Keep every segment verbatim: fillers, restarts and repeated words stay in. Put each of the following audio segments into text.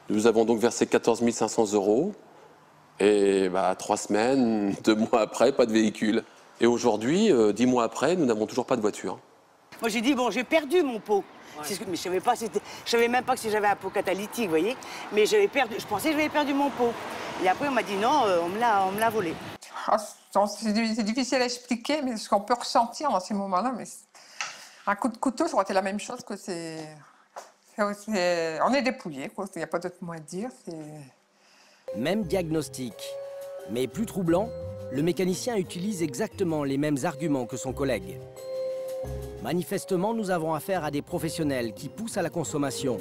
Nous avons donc versé quatorze mille cinq cents euros. Et bah, trois semaines, deux mois après, pas de véhicule. Et aujourd'hui, euh, dix mois après, nous n'avons toujours pas de voiture. Moi j'ai dit, bon, j'ai perdu mon pot. Ouais. Ce que, mais je savais pas, je savais même pas que si j'avais un pot catalytique, vous voyez. Mais j'avais perdu, je pensais que j'avais perdu mon pot. Et après, on m'a dit non, euh, on me l'a volé. Oh, c'est difficile à expliquer, mais ce qu'on peut ressentir dans ces moments-là, mais un coup de couteau, ça aurait été la même chose que c'est... On est dépouillés, il n'y a pas d'autre mot à dire. Même diagnostic. Mais plus troublant, le mécanicien utilise exactement les mêmes arguments que son collègue. Manifestement, nous avons affaire à des professionnels qui poussent à la consommation.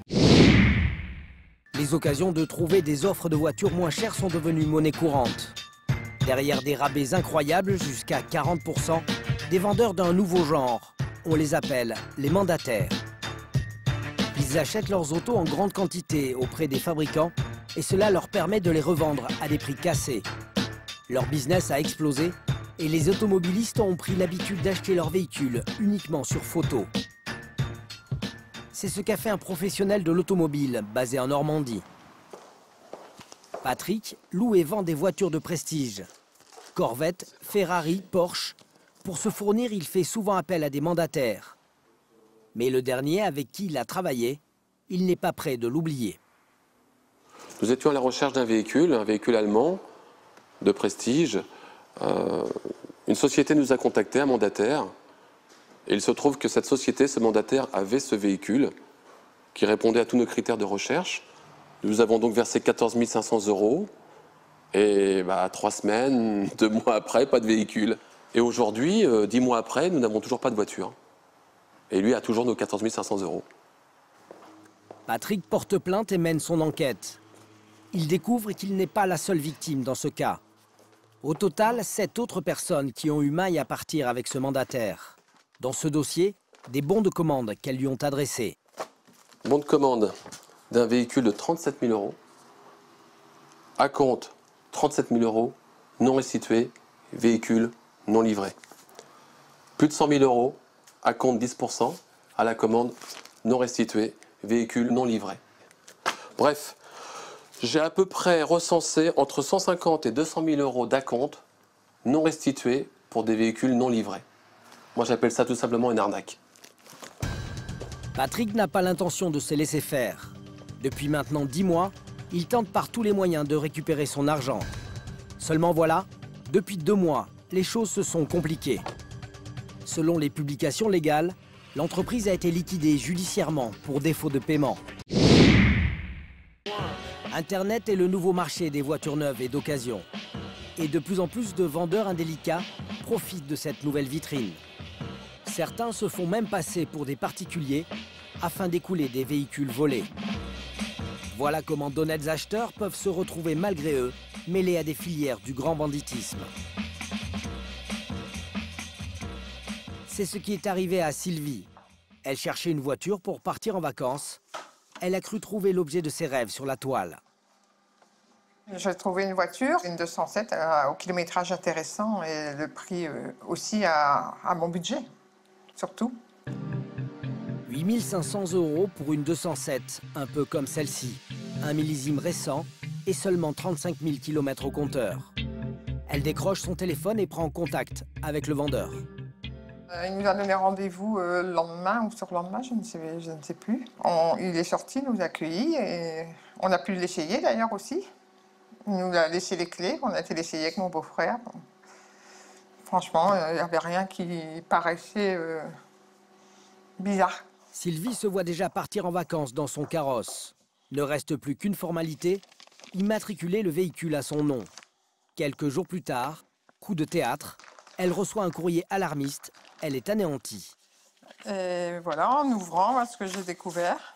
Les occasions de trouver des offres de voitures moins chères sont devenues monnaie courante. Derrière des rabais incroyables, jusqu'à quarante pour cent, des vendeurs d'un nouveau genre. On les appelle les mandataires. Ils achètent leurs autos en grande quantité auprès des fabricants et cela leur permet de les revendre à des prix cassés. Leur business a explosé et les automobilistes ont pris l'habitude d'acheter leurs véhicules uniquement sur photo. C'est ce qu'a fait un professionnel de l'automobile basé en Normandie. Patrick loue et vend des voitures de prestige. Corvette, Ferrari, Porsche. Pour se fournir, il fait souvent appel à des mandataires. Mais le dernier avec qui il a travaillé, il n'est pas prêt de l'oublier. Nous étions à la recherche d'un véhicule, un véhicule allemand de prestige. Euh, une société nous a contactés, un mandataire. Et il se trouve que cette société, ce mandataire, avait ce véhicule qui répondait à tous nos critères de recherche. Nous avons donc versé quatorze mille cinq cents euros. Et bah, trois semaines, deux mois après, pas de véhicule. Et aujourd'hui, euh, dix mois après, nous n'avons toujours pas de voiture. Et lui a toujours nos quatorze mille cinq cents euros. Patrick porte plainte et mène son enquête. Il découvre qu'il n'est pas la seule victime dans ce cas. Au total, sept autres personnes qui ont eu maille à partir avec ce mandataire. Dans ce dossier, des bons de commande qu'elles lui ont adressés. Bon de commande d'un véhicule de trente-sept mille euros. À compte, trente-sept mille euros, non restitué, véhicule non livré. Plus de cent mille euros, à compte dix pour cent, à la commande non restitué, véhicule non livré. Bref, j'ai à peu près recensé entre cent cinquante et deux cent mille euros d'acompte non restitués pour des véhicules non livrés. Moi, j'appelle ça tout simplement une arnaque. Patrick n'a pas l'intention de se laisser faire. Depuis maintenant dix mois, il tente par tous les moyens de récupérer son argent. Seulement voilà, depuis deux mois, les choses se sont compliquées. Selon les publications légales, l'entreprise a été liquidée judiciairement pour défaut de paiement. Internet est le nouveau marché des voitures neuves et d'occasion. Et de plus en plus de vendeurs indélicats profitent de cette nouvelle vitrine. Certains se font même passer pour des particuliers afin d'écouler des véhicules volés. Voilà comment d'honnêtes acheteurs peuvent se retrouver malgré eux mêlés à des filières du grand banditisme. C'est ce qui est arrivé à Sylvie. Elle cherchait une voiture pour partir en vacances. Elle a cru trouver l'objet de ses rêves sur la toile. J'ai trouvé une voiture, une deux cent sept, euh, au kilométrage intéressant et le prix euh, aussi à, à mon budget, surtout. huit mille cinq cents euros pour une deux cent sept, un peu comme celle-ci. Un millésime récent et seulement trente-cinq mille kilomètres au compteur. Elle décroche son téléphone et prend contact avec le vendeur. Euh, il nous a donné rendez-vous euh, le lendemain ou sur le lendemain, je ne sais, je ne sais plus. On, il est sorti, nous a accueillis et on a pu l'essayer d'ailleurs aussi. Il nous a laissé les clés, on a été l'essayer avec mon beau-frère. Bon. Franchement, il n'y avait rien qui paraissait euh, bizarre. Sylvie se voit déjà partir en vacances dans son carrosse. Ne reste plus qu'une formalité, immatriculer le véhicule à son nom. Quelques jours plus tard, coup de théâtre, elle reçoit un courrier alarmiste, elle est anéantie. Et voilà, en ouvrant, ce que j'ai découvert,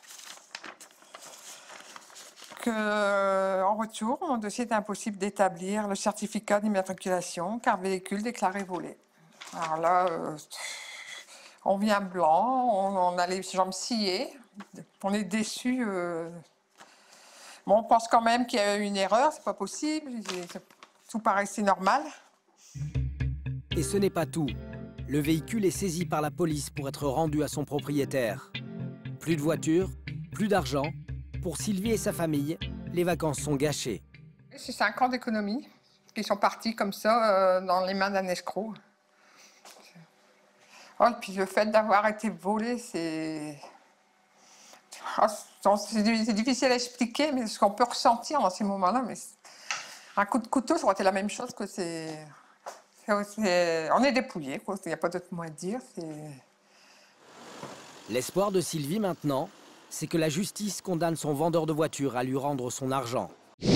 qu'en retour, mon dossier est impossible d'établir le certificat d'immatriculation car véhicule déclaré volé. Alors là, euh, on vient blanc, on, on a les jambes sciées, on est déçus. Euh... Bon, on pense quand même qu'il y a eu une erreur, c'est pas possible, tout paraissait normal. Et ce n'est pas tout. Le véhicule est saisi par la police pour être rendu à son propriétaire. Plus de voiture, plus d'argent, Pour Sylvie et sa famille, les vacances sont gâchées. C'est cinq ans d'économie qui sont partis comme ça euh, dans les mains d'un escroc. Oh, et puis le fait d'avoir été volé, c'est... Oh, c'est difficile à expliquer, mais ce qu'on peut ressentir dans ces moments-là, mais un coup de couteau, ça aurait été la même chose que c'est... On est dépouillés, quoi. Il n'y a pas d'autre mot à dire. L'espoir de Sylvie maintenant, c'est que la justice condamne son vendeur de voitures à lui rendre son argent. Et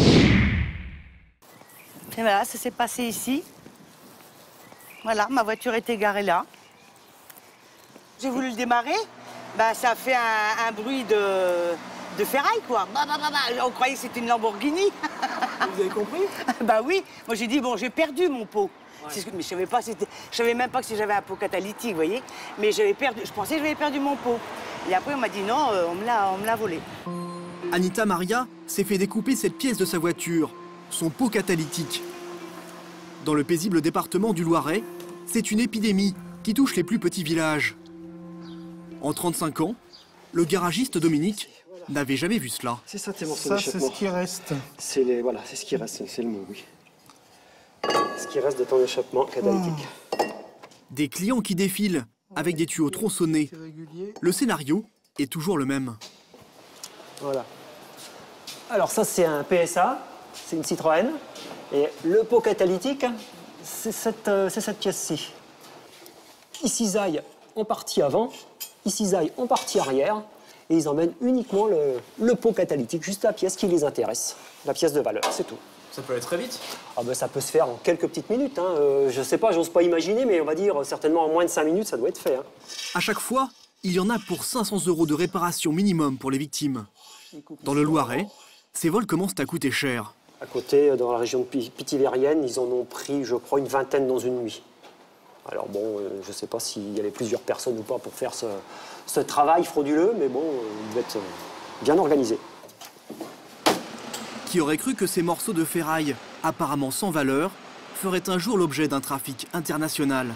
voilà, ça s'est passé ici. Voilà, ma voiture était garée là. J'ai voulu le démarrer, bah, ça a fait un, un bruit de, de ferraille, quoi. Bah, bah, bah, bah. On croyait que c'était une Lamborghini. Vous avez compris? Bah oui, moi j'ai dit, bon, j'ai perdu mon pot. Ouais. Ce que, mais je savais pas, je savais même pas que si j'avais un pot catalytique, vous voyez. Mais j'avais perdu, je pensais que j'avais perdu mon pot. Et après, on m'a dit non, euh, on me l'a volé. Anita Maria s'est fait découper cette pièce de sa voiture, son pot catalytique. Dans le paisible département du Loiret, c'est une épidémie qui touche les plus petits villages. En trente-cinq ans, le garagiste Dominique n'avait jamais vu cela. C'est ça tes morceaux Ça, d'échappement. c'est ce qui reste. C'est les... Voilà, c'est ce qui reste, c'est le mot, oui. Ce qui reste de ton échappement catalytique. Oh. Des clients qui défilent avec des tuyaux tronçonnés. Le scénario est toujours le même. Voilà. Alors ça, c'est un P S A, c'est une Citroën. Et le pot catalytique, c'est cette, euh, cette pièce-ci. Ils cisaillent en partie avant, ils cisaillent en partie arrière, et ils emmènent uniquement le, le pot catalytique, juste la pièce qui les intéresse, la pièce de valeur, c'est tout. Ça peut aller très vite. Ah ben, ça peut se faire en quelques petites minutes. Hein. Euh, je sais pas, j'ose pas imaginer, mais on va dire certainement en moins de cinq minutes, ça doit être fait. Hein. À chaque fois, il y en a pour cinq cents euros de réparation minimum pour les victimes. Dans le Loiret, ces vols commencent à coûter cher. À côté, dans la région de Pithiviers, ils en ont pris, je crois, une vingtaine dans une nuit. Alors bon, euh, je sais pas s'il y avait plusieurs personnes ou pas pour faire ce, ce travail frauduleux, mais bon, euh, il devait être bien organisé. Qui aurait cru que ces morceaux de ferraille, apparemment sans valeur, feraient un jour l'objet d'un trafic international?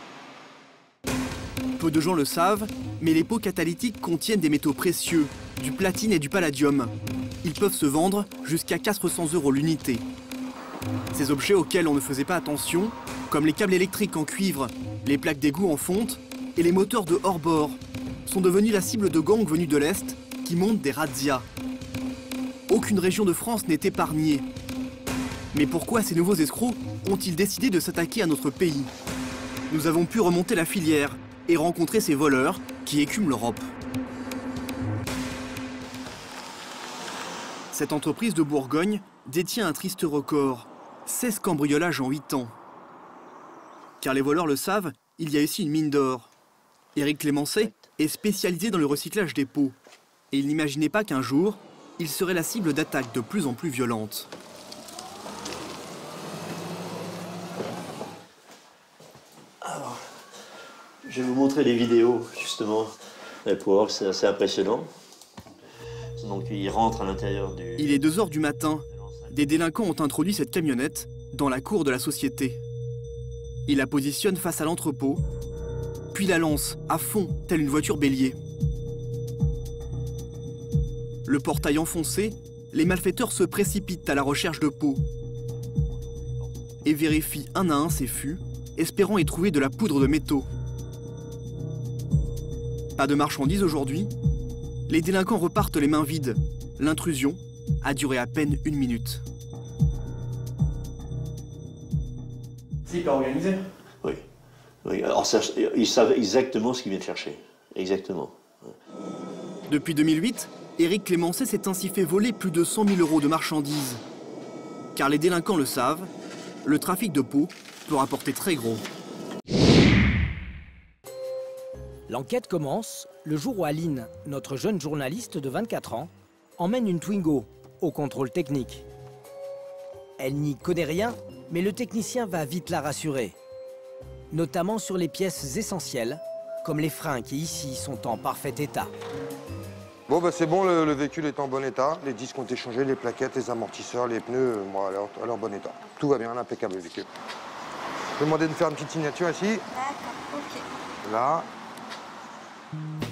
Peu de gens le savent, mais les pots catalytiques contiennent des métaux précieux, du platine et du palladium. Ils peuvent se vendre jusqu'à quatre cents euros l'unité. Ces objets auxquels on ne faisait pas attention, comme les câbles électriques en cuivre, les plaques d'égout en fonte et les moteurs de hors-bord, sont devenus la cible de gangs venus de l'Est qui montent des razzias. Aucune région de France n'est épargnée. Mais pourquoi ces nouveaux escrocs ont-ils décidé de s'attaquer à notre pays? Nous avons pu remonter la filière et rencontrer ces voleurs qui écument l'Europe. Cette entreprise de Bourgogne détient un triste record, seize cambriolages en huit ans. Car les voleurs le savent, il y a ici une mine d'or. Éric Clémencet est spécialisé dans le recyclage des pots. Et il n'imaginait pas qu'un jour, il serait la cible d'attaques de plus en plus violentes. Alors, je vais vous montrer les vidéos, justement, pour voir, c'est assez impressionnant. Donc, il rentre à l'intérieur du... Il est deux heures du matin. Des délinquants ont introduit cette camionnette dans la cour de la société. Ils la positionnent face à l'entrepôt, puis la lancent à fond, telle une voiture bélier. Le portail enfoncé, les malfaiteurs se précipitent à la recherche de pots et vérifient un à un ces fûts, espérant y trouver de la poudre de métaux. Pas de marchandises aujourd'hui. Les délinquants repartent les mains vides. L'intrusion a duré à peine une minute. C'est hyper organisé. Oui. oui. Alors, ça, ils savent exactement ce qu'ils viennent chercher. Exactement. Depuis deux mille huit, Éric Clémencet s'est ainsi fait voler plus de cent mille euros de marchandises. Car les délinquants le savent, le trafic de pots peut rapporter très gros. L'enquête commence le jour où Aline, notre jeune journaliste de vingt-quatre ans, emmène une Twingo au contrôle technique. Elle n'y connaît rien, mais le technicien va vite la rassurer. Notamment sur les pièces essentielles, comme les freins qui ici sont en parfait état. Bon, bah c'est bon, le, le véhicule est en bon état. Les disques ont été changés, les plaquettes, les amortisseurs, les pneus, moi, à leur, à leur bon état. Tout va bien, impeccable le véhicule. Je vais demander de faire une petite signature ici. D'accord, ok. Là.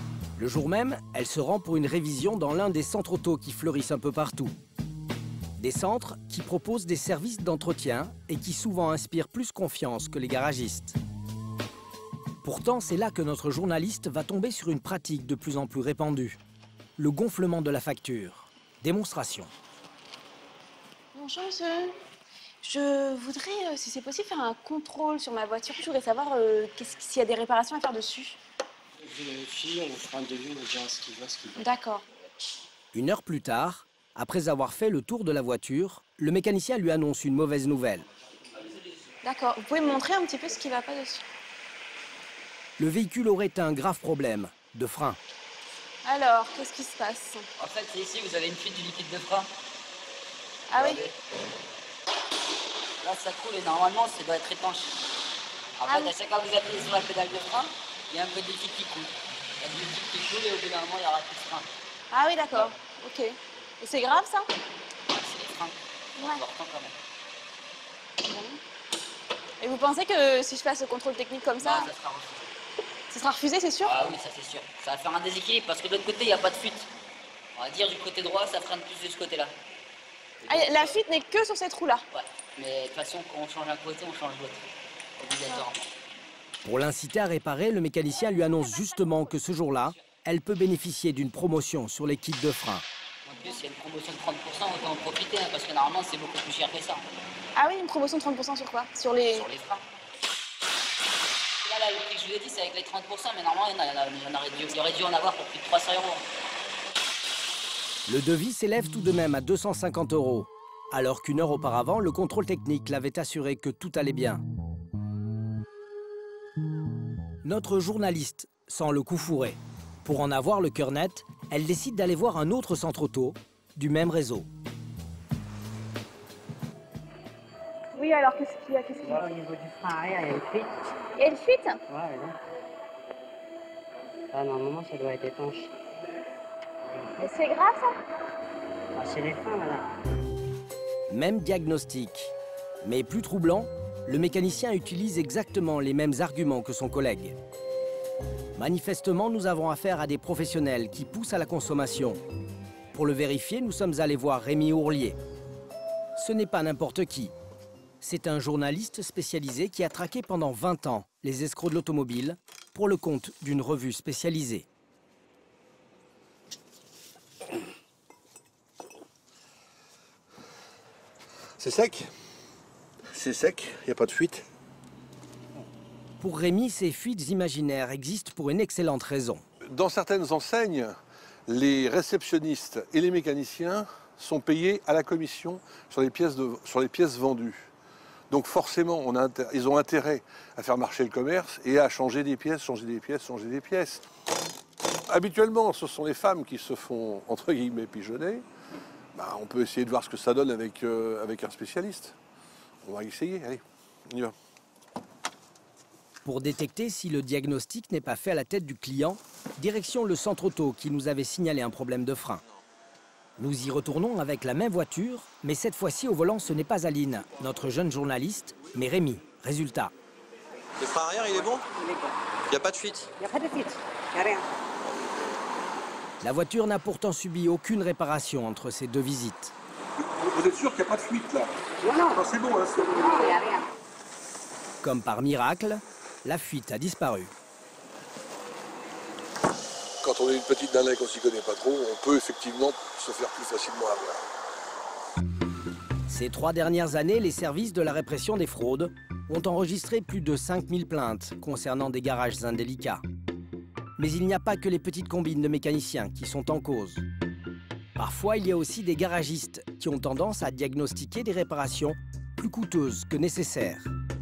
Le jour même, elle se rend pour une révision dans l'un des centres auto qui fleurissent un peu partout. Des centres qui proposent des services d'entretien et qui souvent inspirent plus confiance que les garagistes. Pourtant, c'est là que notre journaliste va tomber sur une pratique de plus en plus répandue. Le gonflement de la facture. Démonstration. Bonjour monsieur. Je voudrais, euh, si c'est possible, faire un contrôle sur ma voiture. Je voudrais savoir euh, s'il y a des réparations à faire dessus. Je vérifie, on fera un devis, on dira ce qu'il va, ce qu'il va. D'accord. Une heure plus tard, après avoir fait le tour de la voiture, le mécanicien lui annonce une mauvaise nouvelle. D'accord. Vous pouvez me montrer un petit peu ce qui ne va pas dessus? Le véhicule aurait un grave problème de frein. Alors, qu'est-ce qui se passe? En fait, c'est ici, vous avez une fuite du liquide de frein. Ah oui? Là, ça coule et normalement, ça doit être étanche. En Ah fait, oui. à chaque fois que vous appuyez sur la pédale de frein, il y a un peu de liquide qui coule. Il y a du liquide qui coule et au bout d'un moment, il y aura plus de frein. Ah oui, d'accord. Ok. Et c'est grave, ça? C'est les freins. C'est Ouais. important quand même. Bon. Et vous pensez que si je passe le contrôle technique comme ça, Non, ça sera refusé. ce sera refusé, c'est sûr? Ah oui, ça c'est sûr. Ça va faire un déséquilibre parce que de l'autre côté, il n'y a pas de fuite. On va dire du côté droit, ça freine plus de ce côté-là. Ah, la fuite n'est que sur cette roue-là? Ouais. Mais de toute façon, quand on change un côté, on change l'autre. Obligatoirement. Pour l'inciter à réparer, le mécanicien lui annonce justement que ce jour-là, elle peut bénéficier d'une promotion sur les kits de frein. En plus, il y a une promotion de trente pour cent, autant en profiter, hein, parce que normalement, c'est beaucoup plus cher que ça. Ah oui, une promotion de trente pour cent sur quoi? Sur les... Sur les freins. Là, là, le prix que je vous ai dit, c'est avec les trente pour cent, mais normalement, il y, en a, il, y en a, il, y en aurait dû, il y aurait dû en avoir pour plus de trois cents euros. Le devis s'élève tout de même à deux cent cinquante euros, alors qu'une heure auparavant, le contrôle technique l'avait assuré que tout allait bien. Notre journaliste sent le coup fourré. Pour en avoir le cœur net, elle décide d'aller voir un autre centre auto du même réseau. Oui, alors qu'est-ce qu'il y a, qu'est-ce qu'il y a? Là, au niveau du frein arrière, il y a une fuite. Il y a une fuite? Ouais, là. Ah, normalement, ça doit être étanche. Et c'est grave, ça? Ah, c'est les freins, voilà. Même diagnostic. Mais plus troublant, le mécanicien utilise exactement les mêmes arguments que son collègue. Manifestement, nous avons affaire à des professionnels qui poussent à la consommation. Pour le vérifier, nous sommes allés voir Rémi Ourlier. Ce n'est pas n'importe qui. C'est un journaliste spécialisé qui a traqué pendant vingt ans les escrocs de l'automobile pour le compte d'une revue spécialisée. C'est sec. C'est sec, il n'y a pas de fuite. Pour Rémi, ces fuites imaginaires existent pour une excellente raison. Dans certaines enseignes, les réceptionnistes et les mécaniciens sont payés à la commission sur les pièces, de, sur les pièces vendues. Donc forcément, on a, ils ont intérêt à faire marcher le commerce et à changer des pièces, changer des pièces, changer des pièces. Habituellement, ce sont les femmes qui se font, entre guillemets, pigeonner. Bah, on peut essayer de voir ce que ça donne avec, euh, avec un spécialiste. On va essayer, allez, on y va. Pour détecter si le diagnostic n'est pas fait à la tête du client, direction le centre auto qui nous avait signalé un problème de frein. Nous y retournons avec la même voiture, mais cette fois-ci au volant ce n'est pas Aline, notre jeune journaliste, mais Rémi. Résultat. Le frein arrière, il est bon? Il est bon. Il n'y a pas de fuite? Il n'y a pas de fuite, il n'y a rien. La voiture n'a pourtant subi aucune réparation entre ces deux visites. Vous êtes sûr qu'il n'y a pas de fuite là? Non, non. Non, c'est bon, là, c'est bon. Non, il n'y a rien. Comme par miracle, la fuite a disparu. Quand on est une petite nana et qu'on s'y connaît pas trop, on peut effectivement se faire plus facilement avoir. Ces trois dernières années, les services de la répression des fraudes ont enregistré plus de cinq mille plaintes concernant des garages indélicats. Mais il n'y a pas que les petites combines de mécaniciens qui sont en cause. Parfois, il y a aussi des garagistes qui ont tendance à diagnostiquer des réparations plus coûteuses que nécessaires.